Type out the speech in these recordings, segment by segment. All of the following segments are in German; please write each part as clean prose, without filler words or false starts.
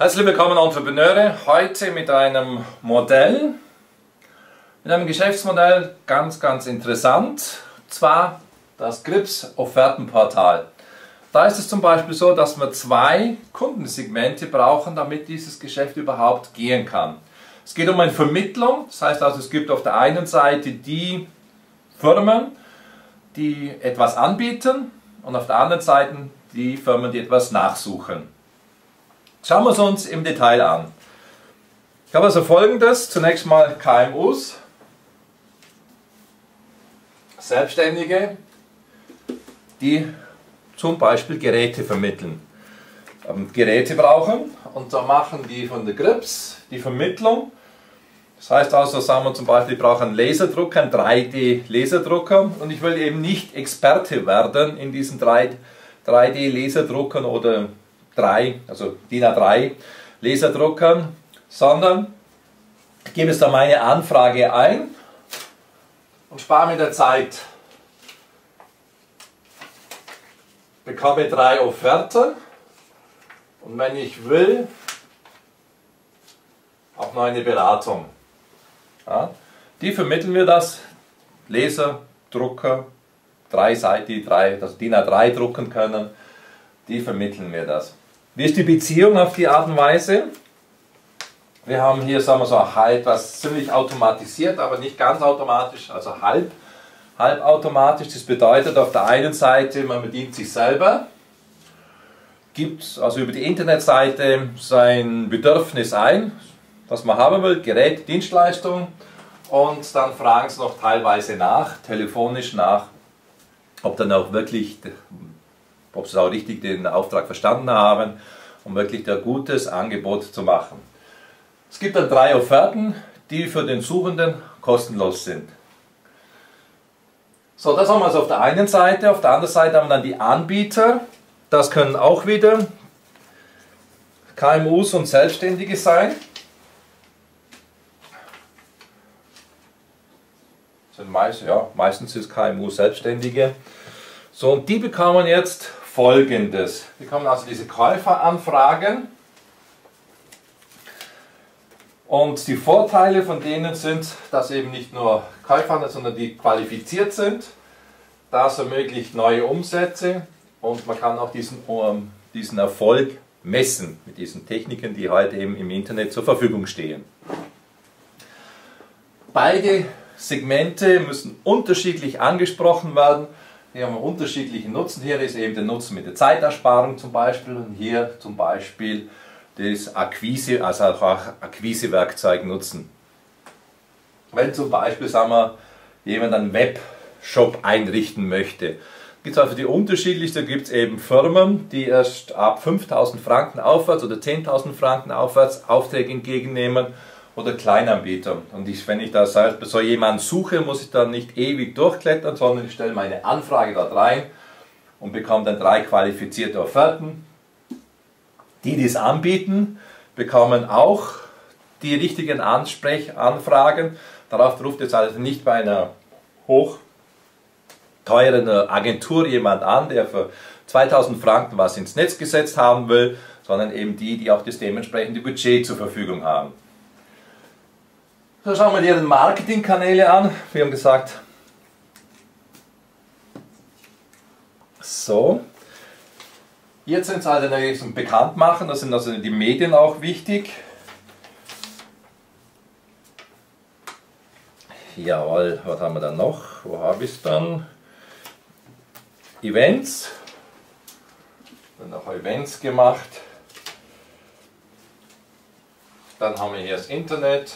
Herzlich willkommen Entrepreneure, heute mit einem Modell, mit einem Geschäftsmodell, ganz interessant, und zwar das Grips Offertenportal. Da ist es zum Beispiel so, dass wir zwei Kundensegmente brauchen, damit dieses Geschäft überhaupt gehen kann. Es geht um eine Vermittlung, das heißt also, es gibt auf der einen Seite die Firmen, die etwas anbieten und auf der anderen Seite die Firmen, die etwas nachsuchen. Schauen wir es uns im Detail an. Ich habe also Folgendes, zunächst mal KMUs, Selbstständige, die zum Beispiel Geräte vermitteln, Geräte brauchen, und da machen die von der Grips die Vermittlung. Das heißt also, sagen wir zum Beispiel, ich brauche einen Laserdrucker, einen 3D-Laserdrucker, und ich will eben nicht Experte werden in diesen 3D-Laserdruckern oder also DIN A3 Laserdruckern, sondern ich gebe jetzt da meine Anfrage ein und spare mir der Zeit. Bekomme 3 Offerten und wenn ich will, auch noch eine Beratung. Ja, die vermitteln mir das, Laserdrucker, 3 Seiten, die das DIN A3 drucken können, die vermitteln mir das. Wie ist die Beziehung auf die Art und Weise? Wir haben hier, sagen wir so, etwas ziemlich automatisiert, aber nicht ganz automatisch, also halbautomatisch. Das bedeutet, auf der einen Seite, man bedient sich selber, gibt also über die Internetseite sein Bedürfnis ein, was man haben will, Gerät, Dienstleistung, und dann fragen sie noch teilweise nach, telefonisch nach, ob dann auch wirklich, ob sie auch richtig den Auftrag verstanden haben, um wirklich ein gutes Angebot zu machen. Es gibt dann 3 Offerten, die für den Suchenden kostenlos sind. So, das haben wir also auf der einen Seite. Auf der anderen Seite haben wir dann die Anbieter. Das können auch wieder KMUs und Selbstständige sein. Meistens ist KMU Selbstständige. So, und die bekommen jetzt Folgendes. Wir bekommen also diese Käuferanfragen, und die Vorteile von denen sind, dass eben nicht nur Käufer, sondern die qualifiziert sind. Das ermöglicht neue Umsätze und man kann auch diesen Erfolg messen mit diesen Techniken, die heute eben im Internet zur Verfügung stehen. Beide Segmente müssen unterschiedlich angesprochen werden. Hier haben wir unterschiedliche Nutzen. Hier ist eben der Nutzen mit der Zeitersparung zum Beispiel, und hier zum Beispiel das Akquise, also auch Akquisewerkzeug nutzen. Wenn zum Beispiel, sagen wir, jemand einen Webshop einrichten möchte, gibt es also die unterschiedlichsten. Da gibt es eben Firmen, die erst ab 5.000 Franken aufwärts oder 10.000 Franken aufwärts Aufträge entgegennehmen, oder Kleinanbieter. Und wenn ich da bei so jemanden suche, muss ich dann nicht ewig durchklettern, sondern ich stelle meine Anfrage dort rein und bekomme dann 3 qualifizierte Offerten. Die es anbieten, bekommen auch die richtigen Anfragen. Darauf ruft jetzt also nicht bei einer hochteuren Agentur jemand an, der für 2.000 Franken was ins Netz gesetzt haben will, sondern eben die auch das dementsprechende Budget zur Verfügung haben. So, schauen wir deren Marketingkanäle an. Wir haben gesagt, so, jetzt sind es also natürlich zum Bekanntmachen, da sind also die Medien auch wichtig. Jawohl, was haben wir dann noch? Wo habe ich es dann? Events. Dann auch Events gemacht. Dann haben wir hier das Internet.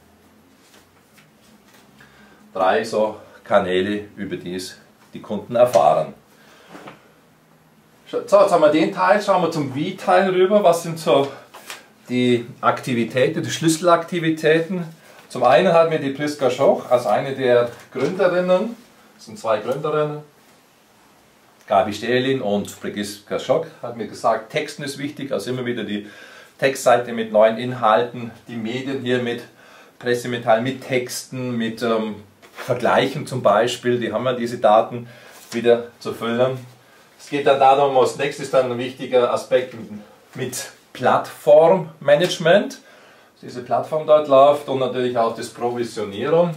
3 so Kanäle, über die es die Kunden erfahren. So, jetzt haben wir den Teil, schauen wir zum Wie-Teil rüber. Was sind so die Aktivitäten, die Schlüsselaktivitäten? Zum einen haben wir die Priska Schoch als eine der Gründerinnen, das sind 2 Gründerinnen, Gabi Stählin und Priska Schoch, hat mir gesagt, Texten ist wichtig, also immer wieder die Textseite mit neuen Inhalten, die Medien hier mit Pressemitteilungen, mit Texten, mit Vergleichen zum Beispiel, die haben ja diese Daten wieder zu füllen. Es geht dann darum, als nächstes dann ein wichtiger Aspekt mit Plattformmanagement, diese Plattform dort läuft, und natürlich auch das Provisionierung,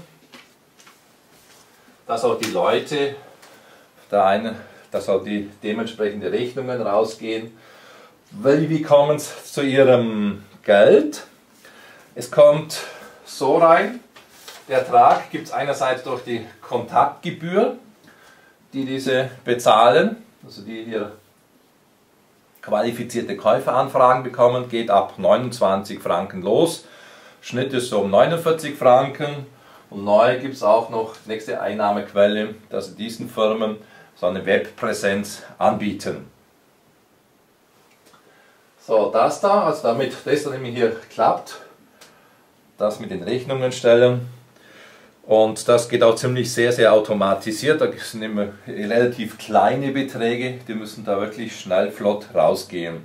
dass auch die Leute, dass auch die dementsprechenden Rechnungen rausgehen. Wie kommen es zu ihrem Geld? Es kommt so rein, der Ertrag gibt es einerseits durch die Kontaktgebühr, die diese bezahlen, also die hier qualifizierte Käuferanfragen bekommen, geht ab 29 Franken los. Schnitt ist so um 49 Franken. Und neu gibt es auch noch nächste Einnahmequelle, dass diesen Firmen so eine Webpräsenz anbieten. So, das da, also damit das dann nämlich hier klappt, das mit den Rechnungen stellen. Und das geht auch ziemlich sehr automatisiert. Da sind immer relativ kleine Beträge, die müssen da wirklich schnell flott rausgehen.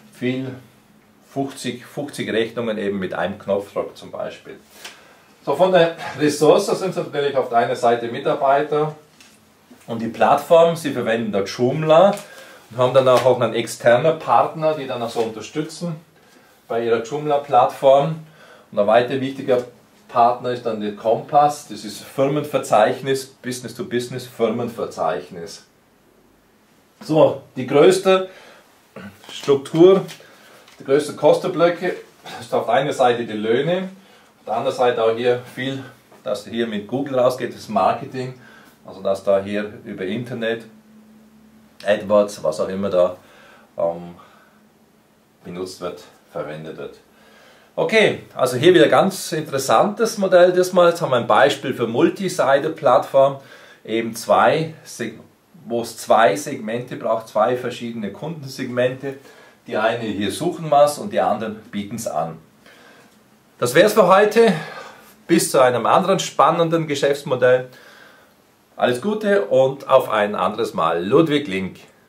50 Rechnungen eben mit einem Knopfdruck zum Beispiel. So, von der Ressource sind es natürlich auf der einen Seite Mitarbeiter und die Plattform. Sie verwenden da Joomla und haben dann auch einen externen Partner, die dann auch so unterstützen bei ihrer Joomla-Plattform. Und ein weiter wichtiger Partner ist dann der Kompass, das ist Firmenverzeichnis, Business-to-Business Firmenverzeichnis. So, die größte Struktur, die größten Kostenblöcke ist auf der einen Seite die Löhne, auf der anderen Seite auch hier viel, dass hier mit Google rausgeht, das Marketing, also dass da hier über Internet, AdWords, was auch immer da benutzt wird, verwendet wird. Okay, also hier wieder ganz interessantes Modell diesmal. Jetzt haben wir ein Beispiel für Multi-Seite-Plattform, eben wo es zwei Segmente braucht, zwei verschiedene Kundensegmente. Die eine hier suchen was und die anderen bieten es an. Das wäre es für heute. Bis zu einem anderen spannenden Geschäftsmodell. Alles Gute und auf ein anderes Mal. Ludwig Link.